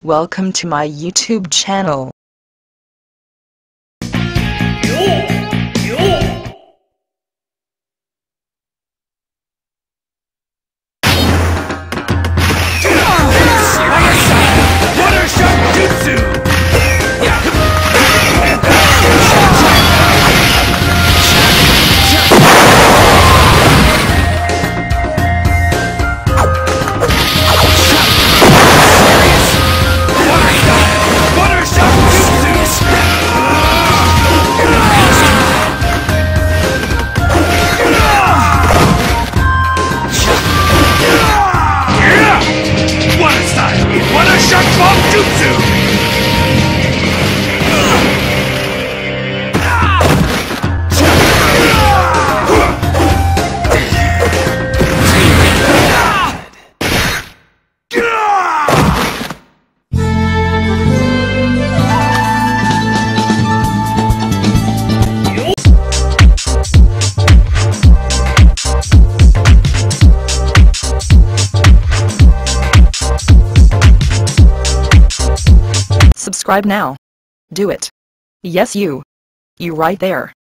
Welcome to my YouTube channel. Water Shark Jutsu! Water Shark Jutsu! Water style! Water Shark Bomb Jutsu! Subscribe now. Do it. Yes, you. You right there.